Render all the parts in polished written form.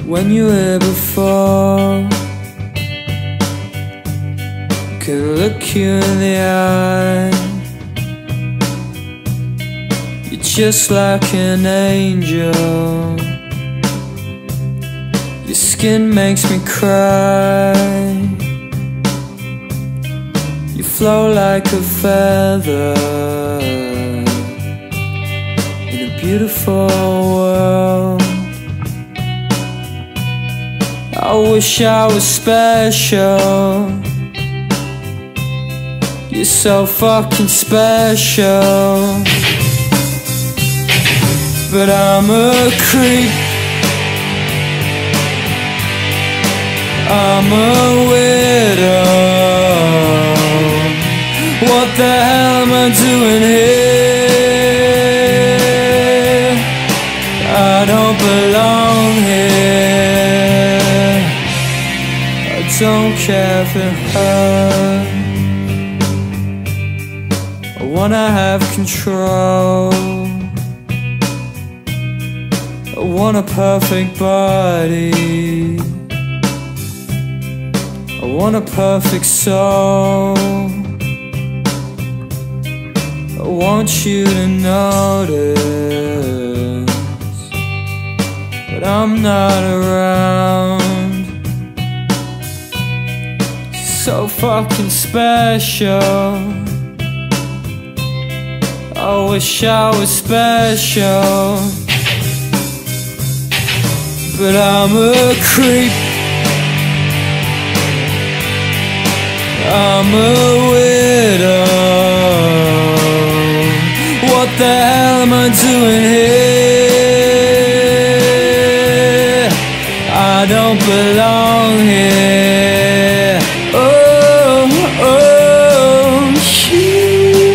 when you were here before. Can look you in the eye. You're just like an angel. Your skin makes me cry. You flow like a feather in a beautiful world. I wish I was special. You're so fucking special. But I'm a creep, I'm a widow. What the hell am I doing here? I don't belong here. I don't care if it hurts. I wanna have control. I want a perfect body. I want a perfect soul. I want you to notice, but I'm not around. So fucking special. I wish I was special. But I'm a creep, I'm a widow. What the hell am I doing here? I don't belong here. Oh, oh, shit.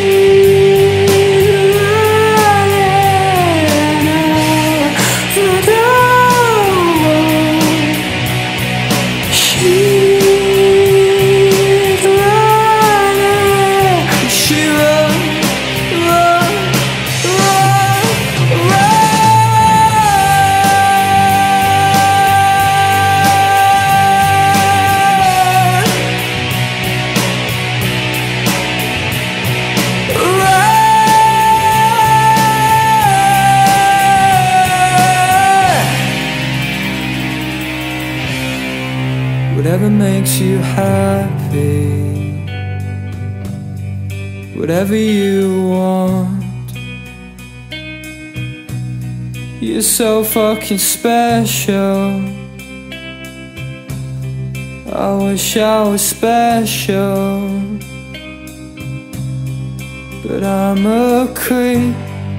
Whatever makes you happy, whatever you want. You're so fucking special. I wish I was special. But I'm a creep,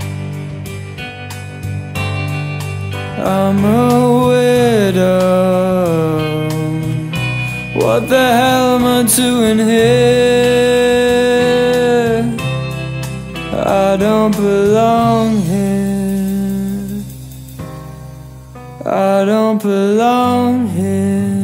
I'm a widow. What the hell am I doing here? I don't belong here. I don't belong here.